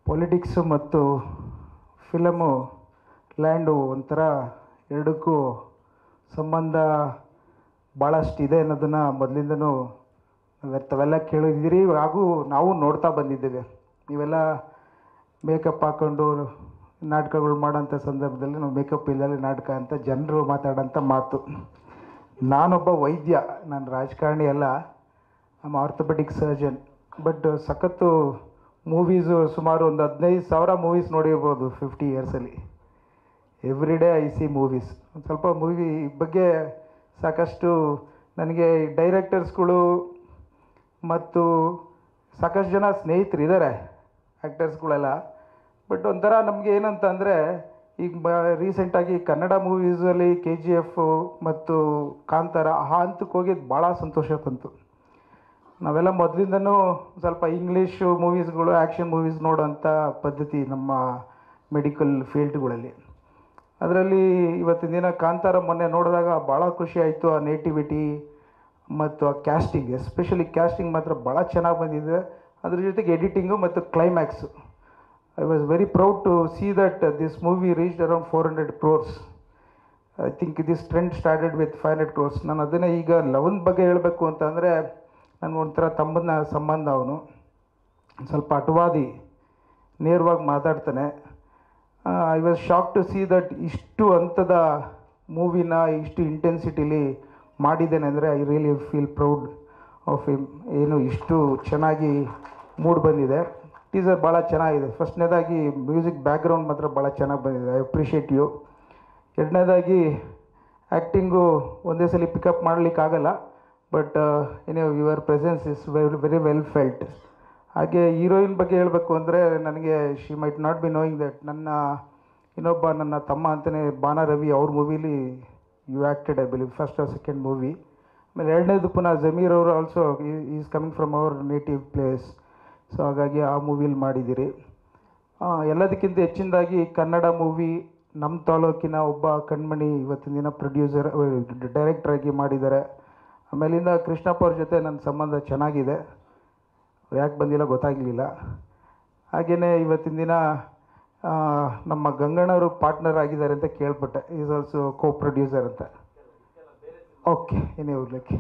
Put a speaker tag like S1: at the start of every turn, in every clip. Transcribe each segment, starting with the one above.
S1: Politics ಮತ್ತು film land ಒಂಥರ ಎರಡಕ್ಕೂ ಸಂಬಂಧ ಭಾಳಷ್ಟಿದೆ ಅನ್ನೋದನ್ನು ಮೊದಲಿಂದನೂ ತಾವೆಲ್ಲ ಕೇಳಿದ್ದೀರಿ, ಹಾಗೂ ನಾವು ನೋಡ್ತಾ ಬಂದಿದ್ದೇವೆ. ನೀವೆಲ್ಲ ಮೇಕಪ್ ಹಾಕ್ಕೊಂಡು ನಾಟಕಗಳು ಮಾಡೋಂಥ ಸಂದರ್ಭದಲ್ಲಿ ನಾವು ಮೇಕಪ್ ಇಲ್ಲದೆ ನಾಟಕ ಅಂತ ಜನರು ಮಾತಾಡೋಂಥ ಮಾತು. ನಾನೊಬ್ಬ ವೈದ್ಯ, ನಾನು ರಾಜಕಾರಣಿ ಅಲ್ಲ, ನಮ್ಮ ಆರ್ಥೋಪೆಡಿಕ್ ಸರ್ಜನ್. ಬಟ್ ಸಖತ್ತು ಮೂವೀಸು ಸುಮಾರು ಒಂದು 15,000 ಮೂವೀಸ್ ನೋಡಿರ್ಬೋದು 50 ಇಯರ್ಸಲ್ಲಿ. Every day I see movies. ಒಂದು ಸ್ವಲ್ಪ ಮೂವಿ ಬಗ್ಗೆ ಸಾಕಷ್ಟು ನನಗೆ ಡೈರೆಕ್ಟರ್ಸ್ಗಳು ಮತ್ತು ಸಾಕಷ್ಟು ಜನ ಸ್ನೇಹಿತರಿದ್ದಾರೆ, ಆ್ಯಕ್ಟರ್ಸ್ಗಳೆಲ್ಲ. ಬಟ್ ಒಂಥರ ನಮಗೆ ಏನಂತ ಅಂದರೆ, ಈಗ ರೀಸೆಂಟಾಗಿ ಕನ್ನಡ ಮೂವೀಸಲ್ಲಿ KGF ಮತ್ತು ಕಾಂತಾರ ಆ ಹಂತಕ್ಕೆ ಹೋಗಿದ್ದು ಭಾಳ ಸಂತೋಷ ತಂತು. ನಾವೆಲ್ಲ ಮೊದಲಿಂದನೂ ಸ್ವಲ್ಪ ಇಂಗ್ಲೀಷು ಮೂವೀಸ್ಗಳು, ಆ್ಯಕ್ಷನ್ ಮೂವೀಸ್ ನೋಡೋಂಥ ಪದ್ಧತಿ ನಮ್ಮ ಮೆಡಿಕಲ್ ಫೀಲ್ಡ್ಗಳಲ್ಲಿ. ಅದರಲ್ಲಿ ಇವತ್ತಿನ ದಿನ ಕಾಂತಾರ ಮೊನ್ನೆ ನೋಡಿದಾಗ ಭಾಳ ಖುಷಿ ಆಯಿತು. ಆ ನೇಟಿವಿಟಿ ಮತ್ತು ಆ ಕ್ಯಾಸ್ಟಿಂಗ್, ಎಸ್ಪೆಷಲಿ ಕ್ಯಾಸ್ಟಿಂಗ್ ಮಾತ್ರ ಭಾಳ ಚೆನ್ನಾಗಿ ಬಂದಿದೆ. ಅದ್ರ ಜೊತೆಗೆ ಎಡಿಟಿಂಗು ಮತ್ತು climax. I was very proud to see that this movie reached around 400 crores. I think this trend started with 500 crores. ನಾನು ಅದನ್ನೇ ಈಗ ಲವನ್ ಬಗ್ಗೆ ಹೇಳಬೇಕು ಅಂತಂದರೆ, ನನಗೆ ಒಂಥರ ತಮ್ಮನ ಸಂಬಂಧ. ಅವನು ಸ್ವಲ್ಪ ಅಟವಾದಿ, ನೇರವಾಗಿ ಮಾತಾಡ್ತಾನೆ. I was shock to see that ಇಷ್ಟು ಹಂತದ ಮೂವಿನ ಇಷ್ಟು ಇಂಟೆನ್ಸಿಟಿಲಿ ಮಾಡಿದ್ದೇನೆ ಅಂದರೆ I really feel proud of him. ಏನು ಇಷ್ಟು ಚೆನ್ನಾಗಿ ಮೂಡ್ ಬಂದಿದೆ. ಟೀಸರ್ ಭಾಳ ಚೆನ್ನಾಗಿದೆ. ಫಸ್ಟ್ನೇದಾಗಿ ಮ್ಯೂಸಿಕ್ ಬ್ಯಾಕ್ಗ್ರೌಂಡ್ ಮಾತ್ರ ಭಾಳ ಚೆನ್ನಾಗಿ ಬಂದಿದೆ. I appreciate you. ಎರಡನೇದಾಗಿ ಆ್ಯಕ್ಟಿಂಗು ಒಂದೇ ಸಲ ಪಿಕಪ್ ಮಾಡಲಿಕ್ಕಾಗಲ್ಲ, but your presence is very well felt. ಹಾಗೆ ಹೀರೋಯಿನ್ ಬಗ್ಗೆ ಹೇಳಬೇಕು ಅಂದರೆ, ನನಗೆ she might not be knowing that ಇನ್ನೊಬ್ಬ ನನ್ನ ತಮ್ಮ ಅಂತಲೇ ಬಾನ ರವಿ, ಅವ್ರ ಮೂವಿಲಿ you acted I believe first or second movie. ಆಮೇಲೆ ಎರಡನೇದು ಪುನಃ ಜಮೀರ್ ಅವರು also is coming from our native place. So ಹಾಗಾಗಿ ಆ ಮೂವಿಲಿ ಮಾಡಿದ್ದೀರಿ. ಎಲ್ಲದಕ್ಕಿಂತ ಹೆಚ್ಚಿನದಾಗಿ ಕನ್ನಡ ಮೂವಿ ನಮ್ಮ ತಾಲೂಕಿನ ಒಬ್ಬ ಕಣ್ಮಣಿ ಇವತ್ತಿನ ದಿನ ಪ್ರೊಡ್ಯೂಸರ್, ಡೈರೆಕ್ಟ್ರಾಗಿ ಮಾಡಿದ್ದಾರೆ. ಆಮೇಲಿಂದ ಕೃಷ್ಣಪ್ಪ ಅವ್ರ ಜೊತೆ ನನ್ನ ಸಂಬಂಧ ಚೆನ್ನಾಗಿದೆ. ಯಾಕೆ ಬಂದಿಲ್ಲ ಗೊತ್ತಾಗಲಿಲ್ಲ. ಹಾಗೆಯೇ ಇವತ್ತಿನ ದಿನ ನಮ್ಮ ಗಂಗಣ್ಣವರು ಪಾರ್ಟ್ನರ್ ಆಗಿದ್ದಾರೆ ಅಂತ ಕೇಳ್ಪಟ್ಟೆ. ಈಸ್ ಆಲ್ಸೋ ಕೋ ಪ್ರೊಡ್ಯೂಸರ್ ಅಂತ. ಓಕೆ, ಏನೇ ಹೋಗ್ಲಿಕ್ಕೆ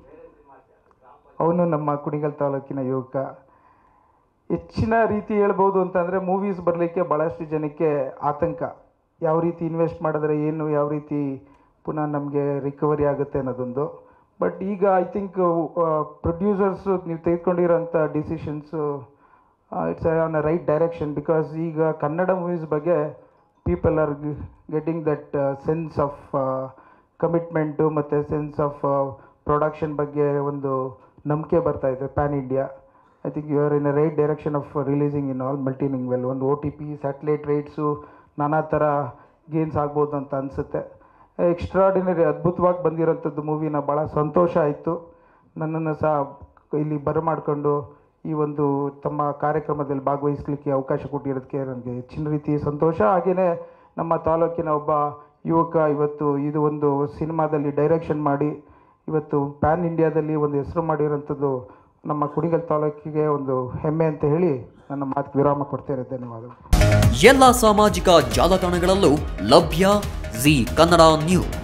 S1: ಅವನು ನಮ್ಮ ಕುಣಿಗಲ್ ತಾಲೂಕಿನ ಯುವಕ. ಹೆಚ್ಚಿನ ರೀತಿ ಹೇಳ್ಬೋದು ಅಂತಂದರೆ, ಮೂವೀಸ್ ಬರಲಿಕ್ಕೆ ಭಾಳಷ್ಟು ಜನಕ್ಕೆ ಆತಂಕ. ಯಾವ ರೀತಿ ಇನ್ವೆಸ್ಟ್ ಮಾಡಿದ್ರೆ ಏನು, ಯಾವ ರೀತಿ ಪುನಃ ನಮಗೆ ರಿಕವರಿ ಆಗುತ್ತೆ ಅನ್ನೋದೊಂದು. ಬಟ್ ಈಗ ಐ ಥಿಂಕ್ ಪ್ರೊಡ್ಯೂಸರ್ಸು ನೀವು ತೆಗೆದುಕೊಂಡಿರೋಂಥ decisions it's on a right direction. Because ಈಗ ಕನ್ನಡ ಮೂವೀಸ್ ಬಗ್ಗೆ people are getting that sense of commitment ಮತ್ತು ಸೆನ್ಸ್ ಆಫ್ ಪ್ರೊಡಕ್ಷನ್ ಬಗ್ಗೆ ಒಂದು ನಂಬಿಕೆ ಬರ್ತಾಯಿದೆ pan India. I think you are in a right direction of releasing in all multilingual. ಒಂದು OTP, satellite rights, ನಾನಾ ಥರ ಗೇನ್ಸ್ ಆಗ್ಬೋದು ಅಂತ ಅನಿಸುತ್ತೆ. ಎಕ್ಸ್ಟ್ರಾಡಿನರಿ ಅದ್ಭುತವಾಗಿ ಬಂದಿರೋಂಥದ್ದು ಮೂವಿನ ಭಾಳ ಸಂತೋಷ ಆಯಿತು. ನನ್ನನ್ನು ಸಹ ಇಲ್ಲಿ ಬರಮಾಡಿಕೊಂಡು ಈ ಒಂದು ತಮ್ಮ ಕಾರ್ಯಕ್ರಮದಲ್ಲಿ ಭಾಗವಹಿಸಲಿಕ್ಕೆ ಅವಕಾಶ ಕೊಟ್ಟಿರೋದಕ್ಕೆ ನನಗೆ ಹೆಚ್ಚಿನ ರೀತಿ ಸಂತೋಷ. ಹಾಗೆಯೇ ನಮ್ಮ ತಾಲೂಕಿನ ಒಬ್ಬ ಯುವಕ ಇವತ್ತು ಇದು ಒಂದು ಸಿನಿಮಾದಲ್ಲಿ ಡೈರೆಕ್ಷನ್ ಮಾಡಿ ಇವತ್ತು ಪ್ಯಾನ್ ಇಂಡಿಯಾದಲ್ಲಿ ಒಂದು ಹೆಸರು ಮಾಡಿರೋಂಥದ್ದು ನಮ್ಮ ಕುಣಿಗಲ್ ತಾಲೂಕಿಗೆ ಒಂದು ಹೆಮ್ಮೆ ಅಂತ ಹೇಳಿ ನನ್ನ ಮಾತು ವಿರಾಮ ಕೊಡ್ತೇನೆ. ಧನ್ಯವಾದಗಳು.
S2: ಎಲ್ಲ ಸಾಮಾಜಿಕ ಜಾಲತಾಣಗಳಲ್ಲೂ ಲಭ್ಯ ಜೀ ಕನ್ನಡ ನ್ಯೂಸ್.